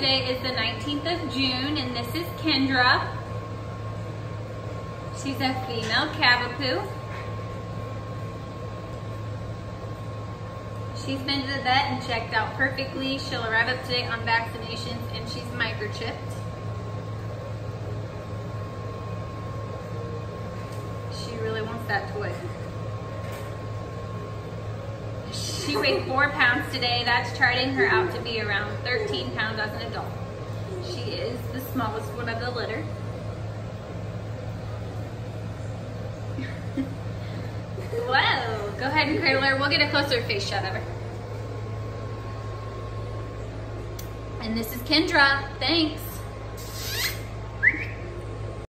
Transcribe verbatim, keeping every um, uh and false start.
Today is the nineteenth of June, and this is Kendra. She's a female Cavapoo. She's been to the vet and checked out perfectly. She'll arrive up to date on vaccinations, and she's microchipped. She really wants that toy. She weighed four pounds today. That's charting her out to be around thirteen pounds as an adult. She is the smallest one of the litter. Whoa, go ahead and cradle her. We'll get a closer face shot of her. And this is Kendra. Thanks.